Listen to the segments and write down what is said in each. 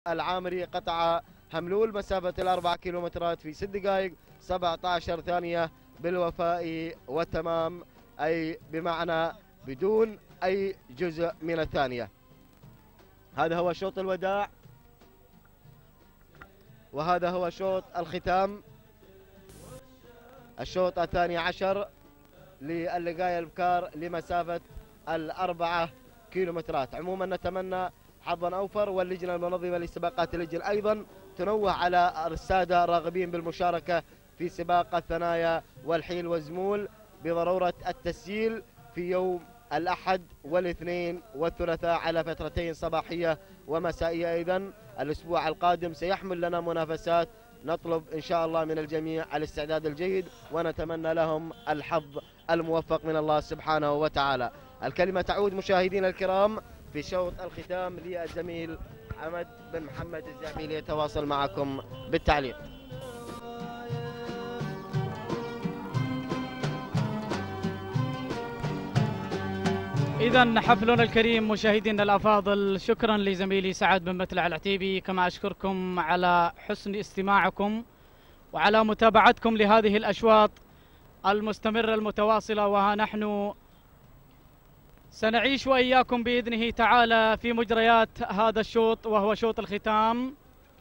العامري قطع هملول مسافة ال4 كيلومترات في 6 دقائق 17 ثانية بالوفاء والتمام، أي بمعنى بدون أي جزء من الثانية. هذا هو شوط الوداع وهذا هو شوط الختام، الشوط الثاني عشر للقاية البكار لمسافة ال4 كيلومترات. عموما نتمنى حظا أوفر، واللجنة المنظمة لسباقات الإجل أيضا تنوه على السادة الراغبين بالمشاركة في سباق الثنايا والحيل والزمول بضرورة التسجيل في يوم الأحد والاثنين والثلاثاء على فترتين صباحية ومسائية. أيضا الأسبوع القادم سيحمل لنا منافسات، نطلب إن شاء الله من الجميع الاستعداد الجيد ونتمنى لهم الحظ الموفق من الله سبحانه وتعالى. الكلمة تعود مشاهدينا الكرام في شوط الختام للزميل حمد بن محمد الزعبي ليتواصل معكم بالتعليق. إذا حفلنا الكريم مشاهدينا الأفاضل، شكرا لزميلي سعد بن متلع العتيبي، كما أشكركم على حسن استماعكم وعلى متابعتكم لهذه الأشواط المستمرة المتواصلة. وها نحن سنعيش وإياكم بإذنه تعالى في مجريات هذا الشوط وهو شوط الختام،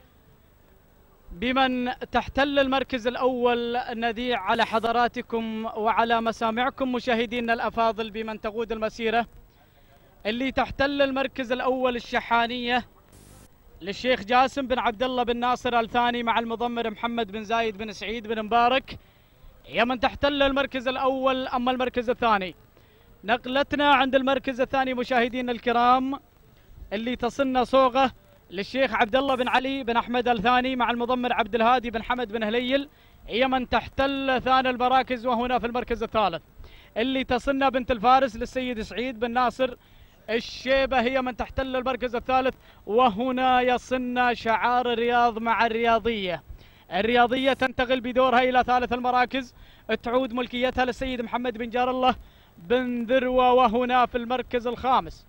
بمن تحتل المركز الأول نذيع على حضراتكم وعلى مسامعكم مشاهدينا الأفاضل بمن تقود المسيرة. اللي تحتل المركز الأول الشحانية للشيخ جاسم بن عبد الله بن ناصر الثاني مع المضمر محمد بن زايد بن سعيد بن مبارك، هي من تحتل المركز الأول. أما المركز الثاني نقلتنا عند المركز الثاني مشاهدينا الكرام اللي تصلنا صوغه للشيخ عبد الله بن علي بن أحمد الثاني مع المضمر عبد الهادي بن حمد بن هليل، هي من تحتل ثاني المراكز. وهنا في المركز الثالث اللي تصلنا بنت الفارس للسيد سعيد بن ناصر الشيبة، هي من تحتل المركز الثالث. وهنا يصلنا شعار الرياض مع الرياضية. الرياضية تنتقل بدورها إلى ثالث المراكز، تعود ملكيتها للسيد محمد بن جار الله بن ذروة. وهنا في المركز الخامس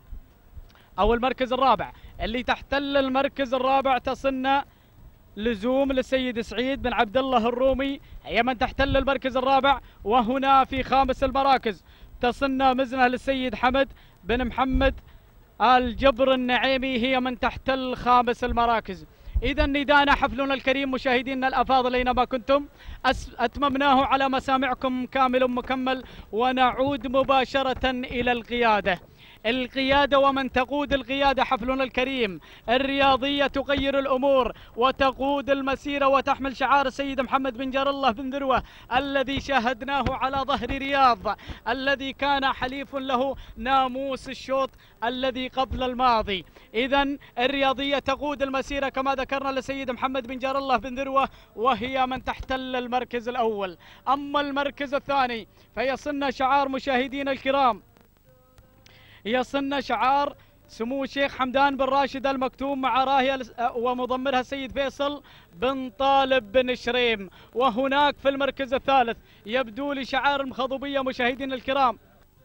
أو المركز الرابع اللي تحتل المركز الرابع تصلنا لزوم للسيد سعيد بن عبد الله الرومي، هي من تحتل المركز الرابع. وهنا في خامس المراكز تصلنا مزنة للسيد حمد بن محمد الجبر النعيمي، هي من تحتل خامس المراكز. إذا ندانا حفلنا الكريم مشاهدينا الأفاضل أينما كنتم أتممناه على مسامعكم كامل مكمل، ونعود مباشرة إلى القيادة. القيادة ومن تقود القيادة حفلنا الكريم الرياضية تغير الأمور وتقود المسيرة وتحمل شعار السيد محمد بن جار الله بن ذروة الذي شاهدناه على ظهر رياض، الذي كان حليف له ناموس الشوط الذي قبل الماضي. إذن الرياضية تقود المسيرة كما ذكرنا للسيد محمد بن جار الله بن ذروة، وهي من تحتل المركز الأول. أما المركز الثاني فيصلنا شعار مشاهدينا الكرام، يصلنا شعار سمو الشيخ حمدان بن راشد المكتوم مع راهية ومضمرها السيد فيصل بن طالب بن شريم. وهناك في المركز الثالث يبدو لي شعار المخضوبية مشاهدينا الكرام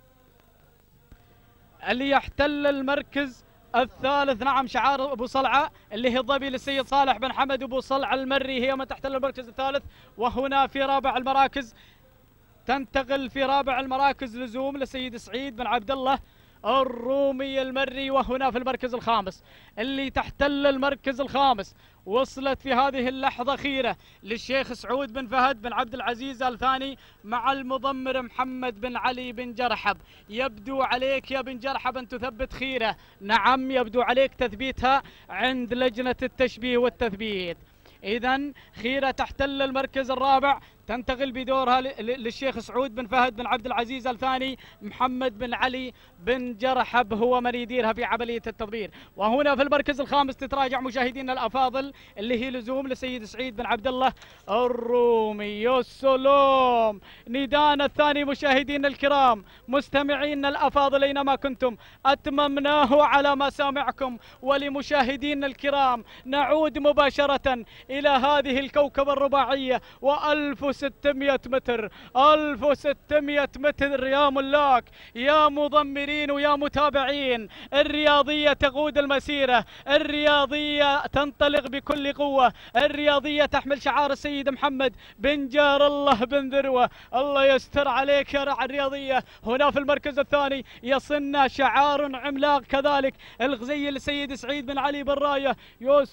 اللي يحتل المركز الثالث، نعم شعار أبو صلعة اللي هي الضبي للسيد صالح بن حمد أبو صلعة المري، هي من تحتل المركز الثالث. وهنا في رابع المراكز تنتقل في رابع المراكز لزوم للسيد سعيد بن عبد الله الرومي المري. وهنا في المركز الخامس اللي تحتل المركز الخامس وصلت في هذه اللحظة خيرة للشيخ سعود بن فهد بن عبد العزيز الثاني مع المضمر محمد بن علي بن جرحب. يبدو عليك يا بن جرحب أن تثبت خيرة، نعم يبدو عليك تثبيتها عند لجنة التشبيه والتثبيت. إذن خيرة تحتل المركز الرابع، تنتقل بدورها للشيخ سعود بن فهد بن عبد العزيز الثاني، محمد بن علي بن جرحب هو من يديرها في عملية التدبير. وهنا في المركز الخامس تتراجع مشاهدينا الأفاضل اللي هي لزوم لسيد سعيد بن عبد الله الرومي. يا سلام، ندانا الثاني مشاهدينا الكرام مستمعينا الأفاضل أينما كنتم أتممناه على مسامعكم ولمشاهدينا الكرام. نعود مباشرة إلى هذه الكوكبة الرباعية وألف 1600 متر، 1600 متر يا ملاك يا مضمرين ويا متابعين. الرياضية تقود المسيرة، الرياضية تنطلق بكل قوة، الرياضية تحمل شعار السيد محمد بن جار الله بن ذروة. الله يستر عليك يا رع الرياضية. هنا في المركز الثاني يصلنا شعار عملاق كذلك، الغزيل السيد سعيد بن علي بالراية. يا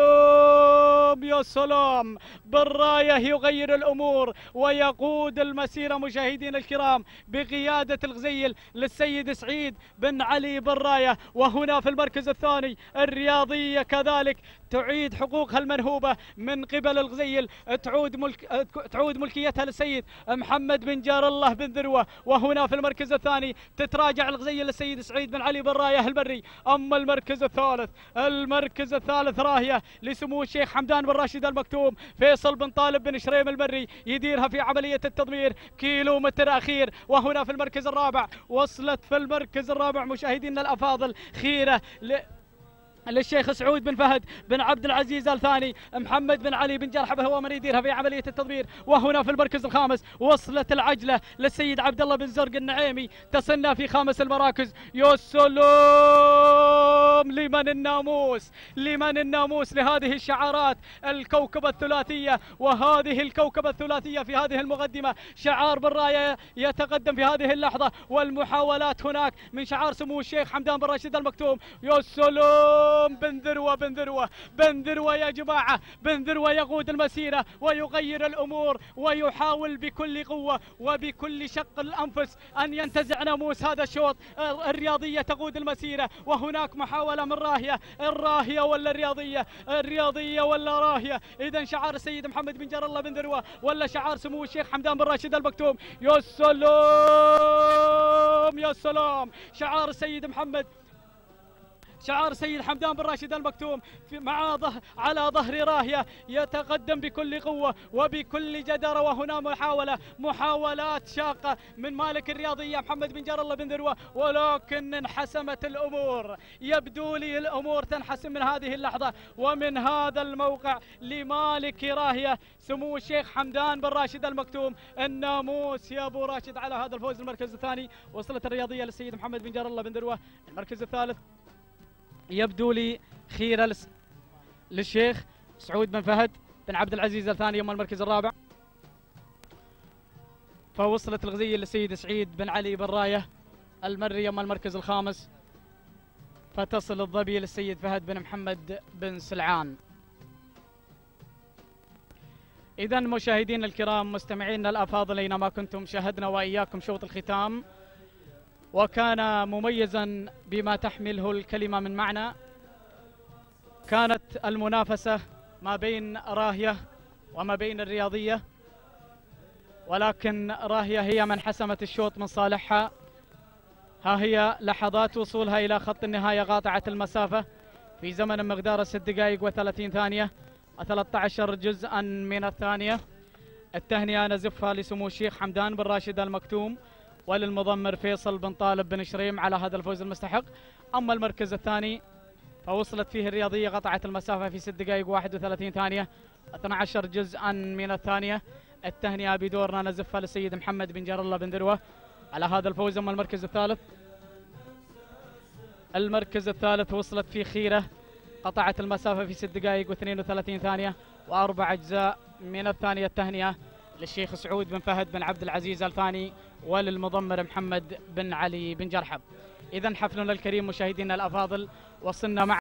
سلام يا سلام، بالراية يغير الأمور ويقود المسيرة مشاهدينا الكرام بقيادة الغزيل للسيد سعيد بن علي بالراية. وهنا في المركز الثاني الرياضية كذلك تعيد حقوقها المنهوبة من قبل الغزيل، تعود ملكيتها للسيد محمد بن جار الله بن ذروة. وهنا في المركز الثاني تتراجع الغزيل للسيد سعيد بن علي بالراية البري. أما المركز الثالث راهية لسمو الشيخ حمدان بن راشد المكتوم، فيصل بن طالب بن شريم البري يديرها في عملية التضمير كيلومتر أخير. وهنا في المركز الرابع وصلت في المركز الرابع مشاهدينا الأفاضل خيرة للشيخ سعود بن فهد بن عبد العزيز آل ثاني، محمد بن علي بن جرحبه هو من يديرها في عملية التدبير. وهنا في المركز الخامس وصلت العجلة للسيد عبد الله بن زرق النعيمي، تصلنا في خامس المراكز. يا سلام، لمن الناموس لهذه الشعارات الكوكبة الثلاثية. وهذه الكوكبة الثلاثية في هذه المقدمة شعار بالراية يتقدم في هذه اللحظة، والمحاولات هناك من شعار سمو الشيخ حمدان بن راشد المكتوم. يا سلام، بن ذروة يا جماعة، بن ذروة يقود المسيرة ويغير الأمور ويحاول بكل قوة وبكل شق الأنفس أن ينتزع ناموس هذا الشوط. الرياضية تقود المسيرة، وهناك محاولة من الراهية ولا الرياضية ولا راهية. إذا شعار السيد محمد بن جار الله بن ذروة ولا شعار سمو الشيخ حمدان بن راشد المكتوم. يا سلام، شعار السيد حمدان بن راشد المكتوم على ظهر راهية يتقدم بكل قوة وبكل جدارة. وهنا محاولات شاقة من مالك الرياضية محمد بن جار الله بن ذروة، ولكن انحسمت الأمور. يبدو لي الأمور تنحسم من هذه اللحظة ومن هذا الموقع لمالك راهية سمو الشيخ حمدان بن راشد المكتوم الناموس يا أبو راشد على هذا الفوز. المركز الثاني وصلت الرياضية للسيد محمد بن جار الله بن ذروة. المركز الثالث يبدو لي خيرة للشيخ سعود بن فهد بن عبد العزيز الثاني. يوم المركز الرابع فوصلت الغزية للسيد سعيد بن علي بالراية المري. يوم المركز الخامس فتصل الظبي للسيد فهد بن محمد بن سلعان. إذن مشاهدينا الكرام، مستمعينا الأفاضل، أينما كنتم شاهدنا وإياكم شوط الختام، وكان مميزا بما تحمله الكلمة من معنى. كانت المنافسة ما بين راهية وما بين الرياضية، ولكن راهية هي من حسمت الشوط من صالحها. ها هي لحظات وصولها إلى خط النهاية قاطعة المسافة في زمن مقدار 6 دقائق و30 ثانية و13 جزءا من الثانية. التهنئة نزفها لسمو الشيخ حمدان بن راشد المكتوم وللمضمر فيصل بن طالب بن شريم على هذا الفوز المستحق. أما المركز الثاني فوصلت فيه الرياضية قطعت المسافة في 6 دقائق 31 ثانية 12 جزءا من الثانية. التهنئة بدورنا نزفها للسيد محمد بن جار الله بن ذروة على هذا الفوز. أما المركز الثالث وصلت فيه خيرة قطعت المسافة في 6 دقائق و32 ثانية و4 أجزاء من الثانية. التهنئة للشيخ سعود بن فهد بن عبد العزيز آل ثاني وللمضمر محمد بن علي بن جرحب. إذن حفلنا الكريم مشاهدينا الأفاضل، وصلنا معكم